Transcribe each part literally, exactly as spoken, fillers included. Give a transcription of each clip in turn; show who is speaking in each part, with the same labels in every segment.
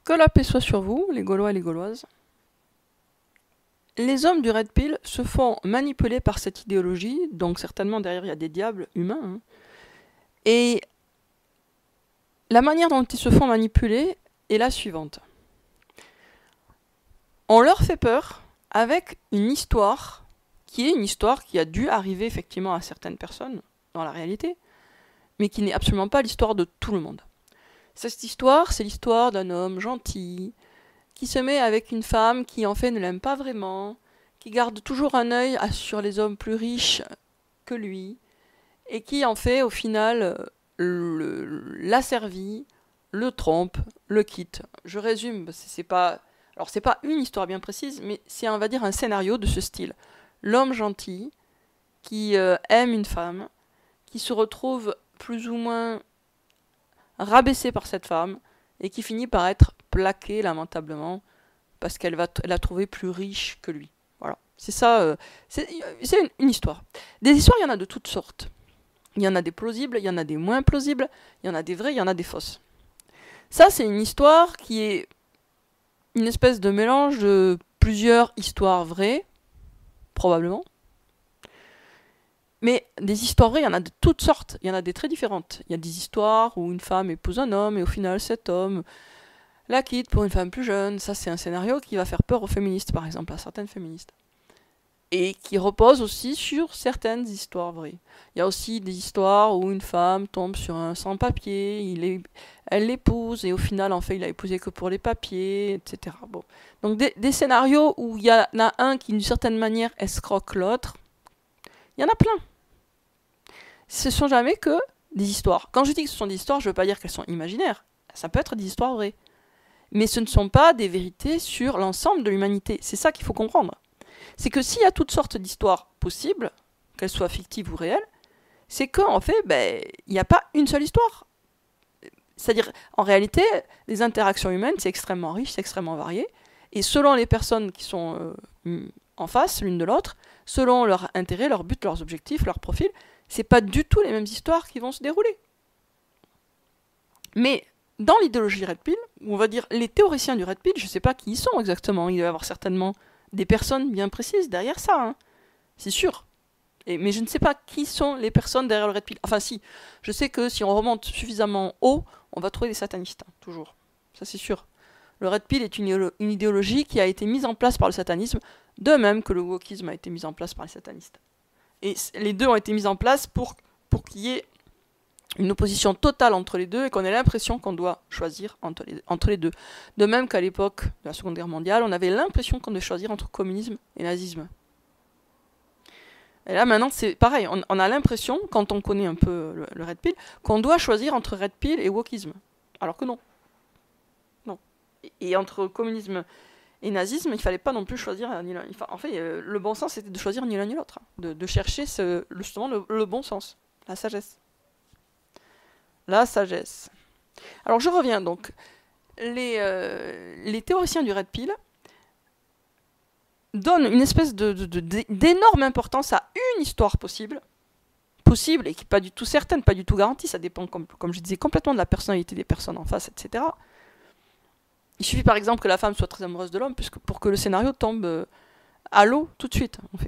Speaker 1: Que la paix soit sur vous, les Gaulois et les Gauloises. Les hommes du Red Pill se font manipuler par cette idéologie, donc certainement derrière il y a des diables humains. Hein. Et la manière dont ils se font manipuler est la suivante. On leur fait peur avec une histoire qui est une histoire qui a dû arriver effectivement à certaines personnes dans la réalité, mais qui n'est absolument pas l'histoire de tout le monde. Cette histoire, c'est l'histoire d'un homme gentil, qui se met avec une femme qui en fait ne l'aime pas vraiment, qui garde toujours un œil sur les hommes plus riches que lui, et qui en fait au final l'asservit, le trompe, le quitte. Je résume, c'est pas, alors c'est pas une histoire bien précise, mais c'est on va dire un scénario de ce style. L'homme gentil qui euh, aime une femme, qui se retrouve plus ou moins rabaissé par cette femme et qui finit par être plaqué lamentablement parce qu'elle va la trouver plus riche que lui. Voilà, c'est ça, euh, c'est une, une histoire. Des histoires, il y en a de toutes sortes. Il y en a des plausibles, il y en a des moins plausibles, il y en a des vraies, il y en a des fausses. Ça, c'est une histoire qui est une espèce de mélange de plusieurs histoires vraies, probablement. Mais des histoires vraies, il y en a de toutes sortes, il y en a des très différentes. Il y a des histoires où une femme épouse un homme et au final cet homme la quitte pour une femme plus jeune. Ça, c'est un scénario qui va faire peur aux féministes, par exemple, à certaines féministes. Et qui repose aussi sur certaines histoires vraies. Il y a aussi des histoires où une femme tombe sur un sans-papier, il est, elle l'épouse et au final, en fait, il a épousé que pour les papiers, et cetera. Bon. Donc des, des scénarios où il y en a un qui, d'une certaine manière, escroque l'autre, il y en a plein. Ce ne sont jamais que des histoires. Quand je dis que ce sont des histoires, je ne veux pas dire qu'elles sont imaginaires. Ça peut être des histoires vraies. Mais ce ne sont pas des vérités sur l'ensemble de l'humanité. C'est ça qu'il faut comprendre. C'est que s'il y a toutes sortes d'histoires possibles, qu'elles soient fictives ou réelles, c'est qu'en fait, ben, il n'y a pas une seule histoire. C'est-à-dire, en réalité, les interactions humaines, c'est extrêmement riche, c'est extrêmement varié. Et selon les personnes qui sont euh, en face l'une de l'autre, selon leurs intérêts, leurs buts, leurs objectifs, leurs profils, c'est pas du tout les mêmes histoires qui vont se dérouler. Mais dans l'idéologie Red Pill, ou on va dire les théoriciens du Red Pill, je ne sais pas qui ils sont exactement, il doit y avoir certainement des personnes bien précises derrière ça, hein. C'est sûr. Et, mais je ne sais pas qui sont les personnes derrière le Red Pill. Enfin si, je sais que si on remonte suffisamment haut, on va trouver des satanistes, hein, toujours. Ça c'est sûr. Le Red Pill est une, une idéologie qui a été mise en place par le satanisme, de même que le wokisme a été mis en place par les satanistes. Et les deux ont été mis en place pour, pour qu'il y ait une opposition totale entre les deux et qu'on ait l'impression qu'on doit choisir entre les, entre les deux. De même qu'à l'époque de la Seconde Guerre mondiale, on avait l'impression qu'on devait choisir entre communisme et nazisme. Et là maintenant c'est pareil, on, on a l'impression, quand on connaît un peu le, le Red Pill, qu'on doit choisir entre Red Pill et wokisme. Alors que non. Non. Et, et entre communisme et nazisme, il ne fallait pas non plus choisir ni l'un. En fait, euh, le bon sens c'était de choisir ni l'un ni l'autre. Hein. De, de chercher ce, justement le, le bon sens, la sagesse. La sagesse. Alors je reviens donc. Les, euh, les théoriciens du Red Pill donnent une espèce de, de, de, d'énorme importance à une histoire possible, possible et qui n'est pas du tout certaine, pas du tout garantie, ça dépend, comme, comme je disais, complètement de la personnalité des personnes en face, et cetera. Il suffit par exemple que la femme soit très amoureuse de l'homme puisque pour que le scénario tombe euh, à l'eau tout de suite, en fait.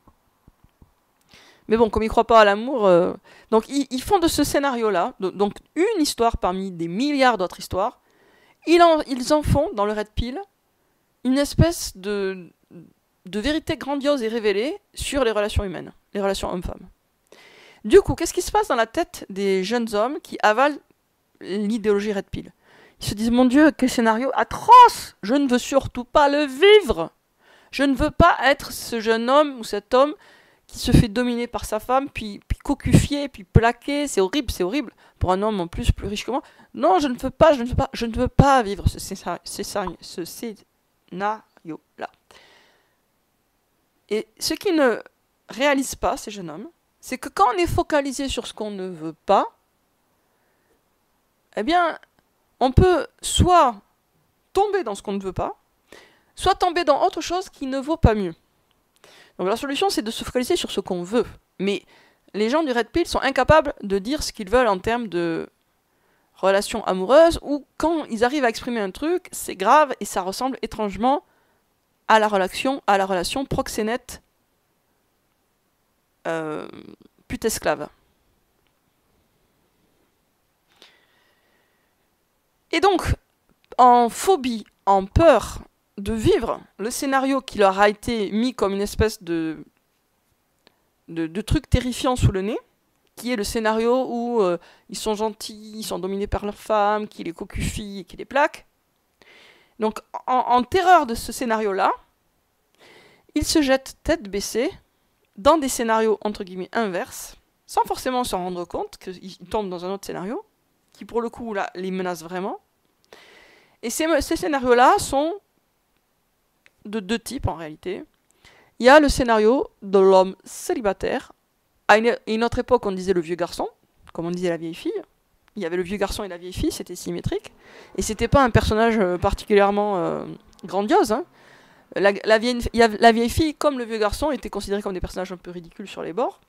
Speaker 1: Mais bon, comme ils ne croient pas à l'amour, euh, donc ils, ils font de ce scénario-là, donc une histoire parmi des milliards d'autres histoires, ils en, ils en font, dans le Red Pill, une espèce de, de vérité grandiose et révélée sur les relations humaines, les relations hommes-femmes. Du coup, qu'est-ce qui se passe dans la tête des jeunes hommes qui avalent l'idéologie Red Pill? Ils se disent, mon Dieu, quel scénario atroce! Je ne veux surtout pas le vivre! Je ne veux pas être ce jeune homme ou cet homme qui se fait dominer par sa femme, puis, puis cocufier, puis plaquer, c'est horrible, c'est horrible, pour un homme en plus plus riche que moi. Non, je ne veux pas, je ne veux pas, je ne veux pas vivre ce, ce, ce, ce scénario-là. Et ce qu'ils ne réalisent pas, ces jeunes hommes, c'est que quand on est focalisé sur ce qu'on ne veut pas, eh bien, on peut soit tomber dans ce qu'on ne veut pas, soit tomber dans autre chose qui ne vaut pas mieux. Donc la solution, c'est de se focaliser sur ce qu'on veut. Mais les gens du Red Pill sont incapables de dire ce qu'ils veulent en termes de relation amoureuse où quand ils arrivent à exprimer un truc, c'est grave et ça ressemble étrangement à la relation, à la relation proxénète euh, pute-esclave. Et donc, en phobie, en peur de vivre le scénario qui leur a été mis comme une espèce de, de, de truc terrifiant sous le nez, qui est le scénario où euh, ils sont gentils, ils sont dominés par leurs femmes, qui les cocufient et qui les plaquent. Donc, en, en terreur de ce scénario-là, ils se jettent tête baissée dans des scénarios entre guillemets inverses, sans forcément s'en rendre compte qu'ils tombent dans un autre scénario, qui pour le coup là les menace vraiment. Et ces, ces scénarios-là sont de deux types en réalité. Il y a le scénario de l'homme célibataire. À une, une autre époque, on disait le vieux garçon, comme on disait la vieille fille. Il y avait le vieux garçon et la vieille fille, c'était symétrique. Et c'était pas un personnage particulièrement euh, grandiose. Hein. La, la, vieille, la vieille fille, comme le vieux garçon, étaient considérés comme des personnages un peu ridicules sur les bords.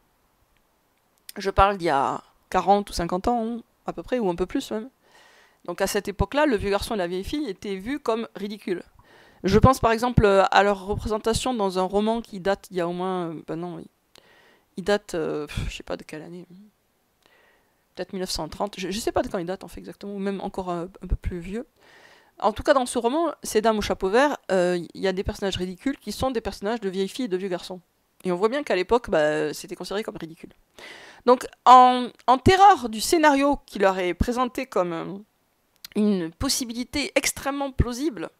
Speaker 1: Je parle d'il y a quarante ou cinquante ans, à peu près, ou un peu plus même. Donc à cette époque-là, le vieux garçon et la vieille fille étaient vus comme ridicules. Je pense par exemple à leur représentation dans un roman qui date il y a au moins... Ben non, il, il date... Euh, je sais pas de quelle année. Peut-être mille neuf cent trente. Je, je sais pas de quand il date en fait exactement, ou même encore un, un peu plus vieux. En tout cas, dans ce roman, Ces dames au chapeau vert, il euh, y a des personnages ridicules qui sont des personnages de vieilles filles et de vieux garçons. Et on voit bien qu'à l'époque, bah, c'était considéré comme ridicule. Donc, en, en terreur du scénario qui leur est présenté comme euh, une possibilité extrêmement plausible,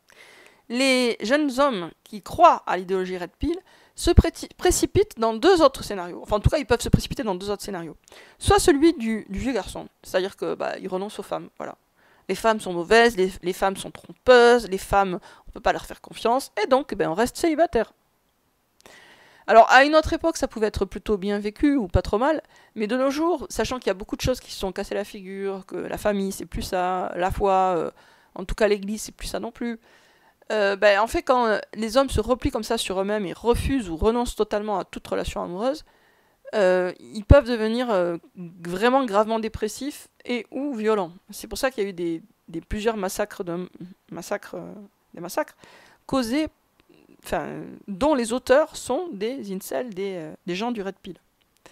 Speaker 1: les jeunes hommes qui croient à l'idéologie Red Pill se pré précipitent dans deux autres scénarios. Enfin, en tout cas, ils peuvent se précipiter dans deux autres scénarios. Soit celui du, du vieux garçon, c'est-à-dire que bah, ils renoncent aux femmes, voilà. Les femmes sont mauvaises, les, les femmes sont trompeuses, les femmes, on ne peut pas leur faire confiance, et donc ben, on reste célibataire. Alors à une autre époque, ça pouvait être plutôt bien vécu, ou pas trop mal, mais de nos jours, sachant qu'il y a beaucoup de choses qui se sont cassées la figure, que la famille c'est plus ça, la foi, euh, en tout cas l'église c'est plus ça non plus, euh, ben, en fait quand les hommes se replient comme ça sur eux-mêmes et refusent ou renoncent totalement à toute relation amoureuse, Euh, ils peuvent devenir euh, vraiment gravement dépressifs et ou violents. C'est pour ça qu'il y a eu des, des plusieurs massacres, de, massacres, euh, des massacres causés, enfin, dont les auteurs sont des incels, des, euh, des gens du Red Pill.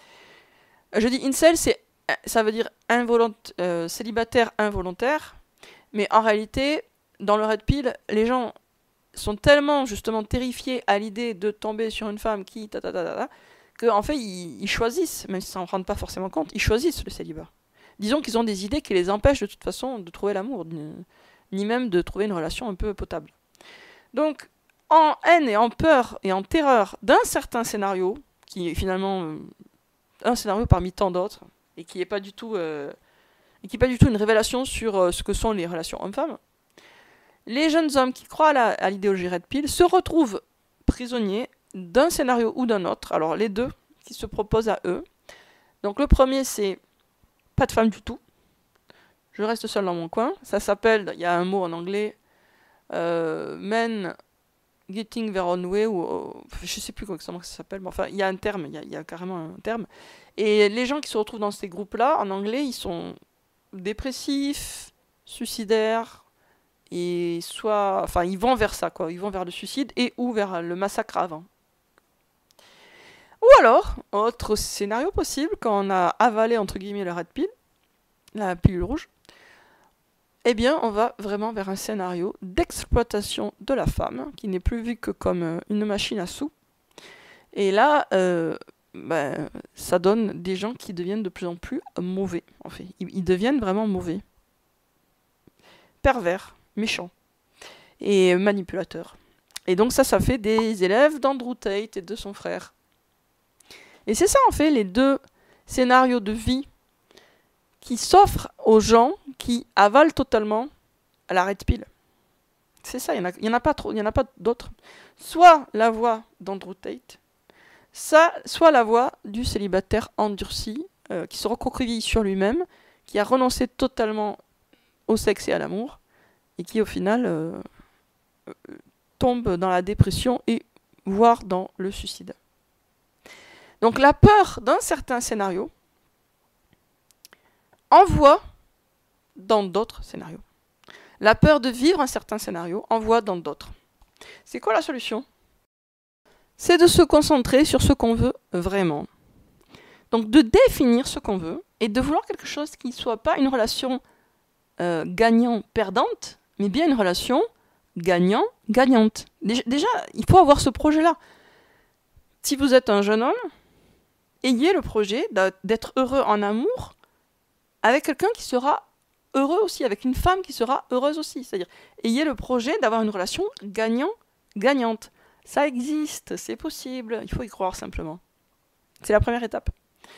Speaker 1: Je dis incel, c'est, ça veut dire involont, euh, célibataire involontaire, mais en réalité, dans le Red Pill, les gens sont tellement justement terrifiés à l'idée de tomber sur une femme qui ta ta ta ta, ta qu'en fait, ils, ils choisissent, même s'ils s'en rendent pas forcément compte, ils choisissent le célibat. Disons qu'ils ont des idées qui les empêchent de toute façon de trouver l'amour, ni même de trouver une relation un peu potable. Donc, en haine et en peur et en terreur d'un certain scénario, qui est finalement euh, un scénario parmi tant d'autres, et qui n'est pas du tout, euh, et qui est pas du tout une révélation sur euh, ce que sont les relations hommes-femmes, les jeunes hommes qui croient à l'idéologie Red Pill se retrouvent prisonniers d'un scénario ou d'un autre, alors les deux qui se proposent à eux. Donc le premier c'est pas de femme du tout, je reste seul dans mon coin, ça s'appelle, il y a un mot en anglais, euh, men getting their own way, ou euh, je sais plus comment ça s'appelle, mais enfin il y a un terme, il y a, il y a carrément un terme, et les gens qui se retrouvent dans ces groupes là, en anglais, ils sont dépressifs, suicidaires, et soit, enfin ils vont vers ça quoi, ils vont vers le suicide et ou vers le massacre avant. Ou alors, autre scénario possible, quand on a avalé entre guillemets la Red Pill, la pilule rouge, eh bien on va vraiment vers un scénario d'exploitation de la femme, qui n'est plus vue que comme une machine à sous. Et là, euh, ben, ça donne des gens qui deviennent de plus en plus mauvais, en fait. Ils, ils deviennent vraiment mauvais. Pervers, méchants, et manipulateurs. Et donc ça, ça fait des élèves d'Andrew Tate et de son frère. Et c'est ça en fait les deux scénarios de vie qui s'offrent aux gens qui avalent totalement la Red Pill. C'est ça, il n'y en, y en a pas trop, il y en a pas d'autres. Soit la voix d'Andrew Tate, ça, soit la voix du célibataire endurci, euh, qui se recroqueville sur lui-même, qui a renoncé totalement au sexe et à l'amour, et qui au final euh, euh, tombe dans la dépression et voire dans le suicide. Donc la peur d'un certain scénario envoie dans d'autres scénarios. La peur de vivre un certain scénario envoie dans d'autres. C'est quoi la solution? C'est de se concentrer sur ce qu'on veut vraiment. Donc de définir ce qu'on veut et de vouloir quelque chose qui ne soit pas une relation euh, gagnant-perdante, mais bien une relation gagnant-gagnante. Déjà, déjà, il faut avoir ce projet-là. Si vous êtes un jeune homme, ayez le projet d'être heureux en amour avec quelqu'un qui sera heureux aussi, avec une femme qui sera heureuse aussi. C'est-à-dire, ayez le projet d'avoir une relation gagnant-gagnante. Ça existe, c'est possible, il faut y croire simplement. C'est la première étape.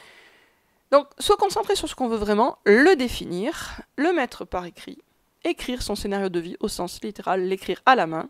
Speaker 1: Donc, se concentrer sur ce qu'on veut vraiment, le définir, le mettre par écrit, écrire son scénario de vie au sens littéral, l'écrire à la main.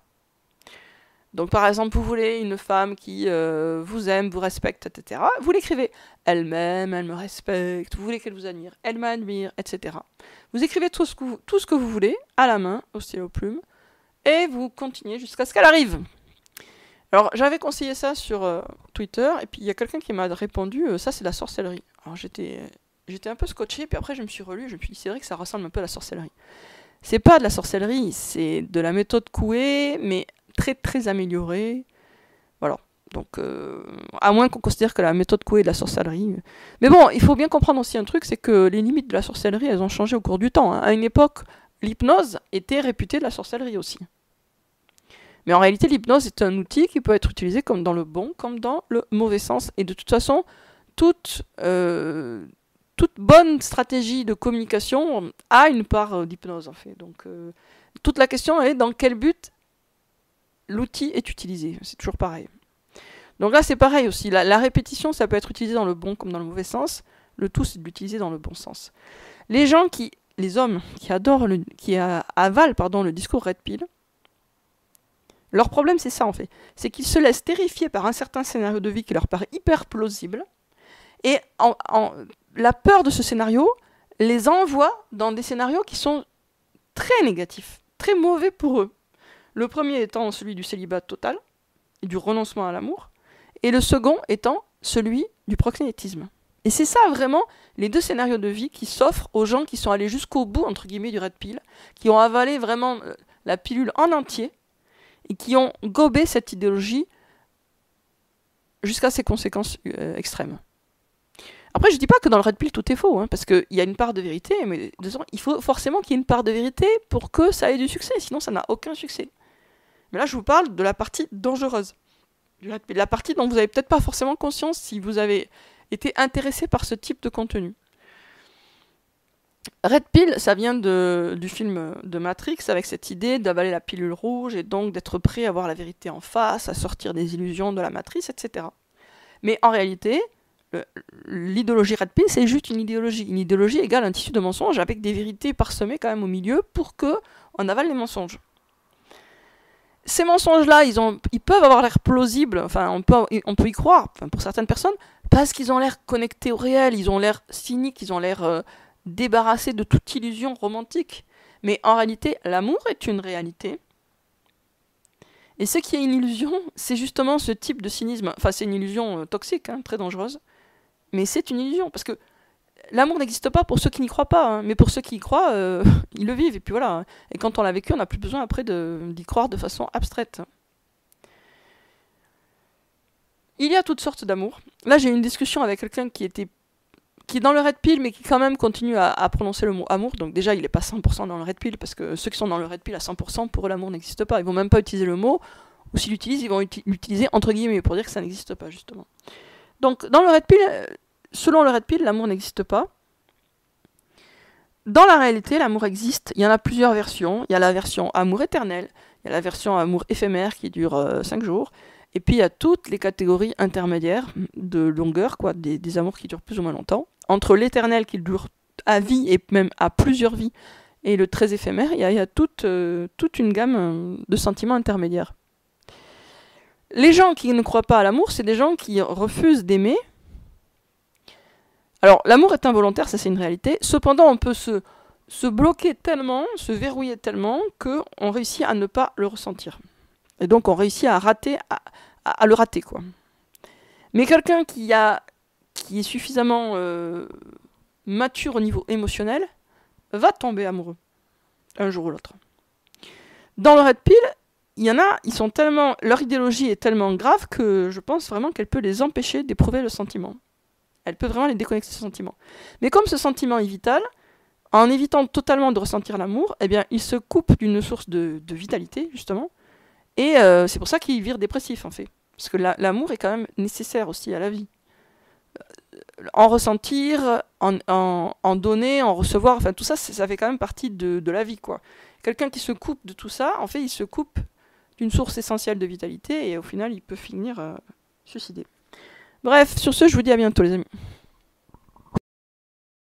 Speaker 1: Donc, par exemple, vous voulez une femme qui euh, vous aime, vous respecte, et cetera. Vous l'écrivez. Elle m'aime, elle me respecte, vous voulez qu'elle vous admire, elle m'admire, et cetera. Vous écrivez tout ce, que vous, tout ce que vous voulez, à la main, au stylo plume, et vous continuez jusqu'à ce qu'elle arrive. Alors, j'avais conseillé ça sur euh, Twitter, et puis il y a quelqu'un qui m'a répondu, euh, ça c'est de la sorcellerie. Alors j'étais j'étais un peu scotché, puis après je me suis relu, je me suis dit, c'est vrai que ça ressemble un peu à la sorcellerie. C'est pas de la sorcellerie, c'est de la méthode Coué, mais très très améliorée. Voilà. Donc, euh, à moins qu'on considère que la méthode Coué est de la sorcellerie. Mais bon, il faut bien comprendre aussi un truc, c'est que les limites de la sorcellerie, elles ont changé au cours du temps. Hein. À une époque, l'hypnose était réputée de la sorcellerie aussi. Mais en réalité, l'hypnose est un outil qui peut être utilisé comme dans le bon, comme dans le mauvais sens. Et de toute façon, toute, euh, toute bonne stratégie de communication a une part d'hypnose, en fait. Donc, euh, toute la question est dans quel but l'outil est utilisé. C'est toujours pareil. Donc là, c'est pareil aussi. La, la répétition, ça peut être utilisé dans le bon comme dans le mauvais sens. Le tout, c'est de l'utiliser dans le bon sens. Les gens qui, les hommes qui adorent, le, qui a, avalent pardon, le discours Red Pill, leur problème, c'est ça en fait. C'est qu'ils se laissent terrifier par un certain scénario de vie qui leur paraît hyper plausible. Et en, en, la peur de ce scénario les envoie dans des scénarios qui sont très négatifs, très mauvais pour eux. Le premier étant celui du célibat total et du renoncement à l'amour. Et le second étant celui du proxénétisme. Et c'est ça vraiment les deux scénarios de vie qui s'offrent aux gens qui sont allés jusqu'au bout, entre guillemets, du Red Pill, qui ont avalé vraiment euh, la pilule en entier, et qui ont gobé cette idéologie jusqu'à ses conséquences euh, extrêmes. Après, je ne dis pas que dans le Red Pill, tout est faux, hein, parce qu'il y a une part de vérité, mais disons, il faut forcément qu'il y ait une part de vérité pour que ça ait du succès, sinon ça n'a aucun succès. Mais là, je vous parle de la partie dangereuse, du Red Pill, la partie dont vous n'avez peut-être pas forcément conscience si vous avez été intéressé par ce type de contenu. Red Pill, ça vient de, du film de Matrix, avec cette idée d'avaler la pilule rouge et donc d'être prêt à voir la vérité en face, à sortir des illusions de la matrice, et cetera. Mais en réalité, l'idéologie Red Pill, c'est juste une idéologie. Une idéologie égale un tissu de mensonges avec des vérités parsemées quand même au milieu pour qu'on avale les mensonges. Ces mensonges-là, ils, ont, ils peuvent avoir l'air plausibles, enfin on peut, on peut y croire, enfin, pour certaines personnes, parce qu'ils ont l'air connectés au réel, ils ont l'air cyniques, ils ont l'air... Euh, débarrassé de toute illusion romantique. Mais en réalité, l'amour est une réalité. Et ce qui est une illusion, c'est justement ce type de cynisme. Enfin, c'est une illusion euh, toxique, hein, très dangereuse. Mais c'est une illusion, parce que l'amour n'existe pas pour ceux qui n'y croient pas. Hein, mais pour ceux qui y croient, euh, ils le vivent. Et puis voilà. Et quand on l'a vécu, on n'a plus besoin après d'y croire de façon abstraite. Il y a toutes sortes d'amour. Là, j'ai eu une discussion avec quelqu'un qui était qui est dans le Red Pill, mais qui quand même continue à, à prononcer le mot amour. Donc déjà, il n'est pas cent pour cent dans le Red Pill, parce que ceux qui sont dans le Red Pill à cent pour cent, pour eux, l'amour n'existe pas. Ils vont même pas utiliser le mot, ou s'ils l'utilisent, ils vont l'utiliser entre guillemets, pour dire que ça n'existe pas, justement. Donc, dans le Red Pill, selon le Red Pill, l'amour n'existe pas. Dans la réalité, l'amour existe. Il y en a plusieurs versions. Il y a la version amour éternel, il y a la version amour éphémère qui dure euh, cinq jours, et puis il y a toutes les catégories intermédiaires de longueur, quoi, des, des amours qui durent plus ou moins longtemps. Entre l'éternel qui dure à vie et même à plusieurs vies et le très éphémère, il y a, il y a toute, euh, toute une gamme de sentiments intermédiaires. Les gens qui ne croient pas à l'amour, c'est des gens qui refusent d'aimer. Alors, l'amour est involontaire, ça c'est une réalité. Cependant, on peut se, se bloquer tellement, se verrouiller tellement, qu'on réussit à ne pas le ressentir. Et donc, on réussit à, rater, à, à, à le rater, quoi. Mais quelqu'un qui a... qui est suffisamment euh, mature au niveau émotionnel, va tomber amoureux. Un jour ou l'autre. Dans le Red Pill, il y en a, ils sont tellement, leur idéologie est tellement grave que je pense vraiment qu'elle peut les empêcher d'éprouver le sentiment. Elle peut vraiment les déconnecter de ce sentiment. Mais comme ce sentiment est vital, en évitant totalement de ressentir l'amour, eh bien, ils se coupent d'une source de, de vitalité, justement. Et euh, c'est pour ça qu'ils virent dépressifs, en fait. Parce que la, l'amour est quand même nécessaire aussi à la vie. En ressentir, en, en, en donner, en recevoir, enfin tout ça, ça fait quand même partie de, de la vie, quoi. Quelqu'un qui se coupe de tout ça, en fait, il se coupe d'une source essentielle de vitalité et au final, il peut finir euh, suicidé. Bref, sur ce, je vous dis à bientôt, les amis.